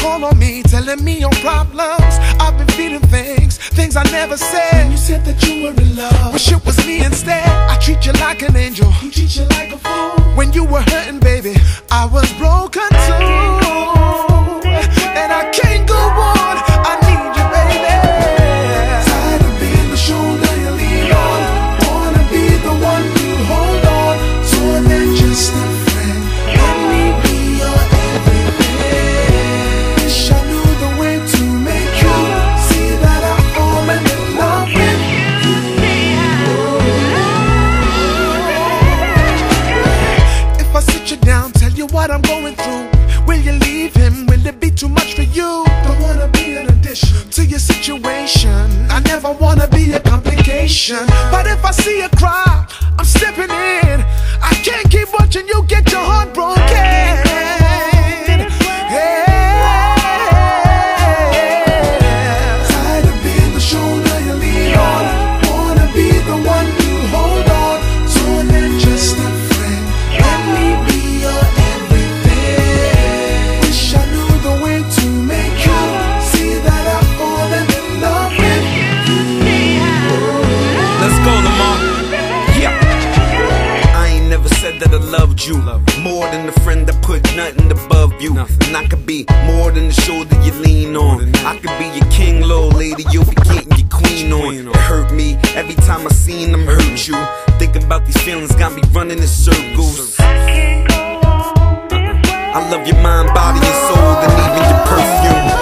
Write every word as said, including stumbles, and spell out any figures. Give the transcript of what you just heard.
call on me, telling me your problems. I've been feeling things, things I never said. When you said that you were in love, wish it was me instead. I treat you like an angel, he treat you like a fool. When you were hurting, baby, I was broken too. And I can't go on, I need you, baby. Tired of being the shoulder you lean on, wanna be the one you hold on. More than just a friend, let me be your everything. Wish I knew the way to make you see that I'm falling in love with you. If I sit you down, tell you what I'm going through, will you leave him? Will it be too much for you? Don't wanna be an addition to your situation. I never wanna be a complication. But if I see you cry, I'm stepping in. I can't keep watching you get your heart broken. Hey. Tired of being the shoulder you lean on, wanna be the one you hold on. More than just a friend, let me be your everything. Wish I knew the way to make you see that I'm falling in love with you. Let's go, Lemar. Yeah. I ain't never said that I loved you more than a friend that put nothing above you. And I could be more than the shoulder you lean on. I could be your king, little lady, you'll be getting your queen on. It hurt me every time I seen them hurt you. Thinking about these feelings got me running in circles. I love your mind, body, and soul, and even your perfume.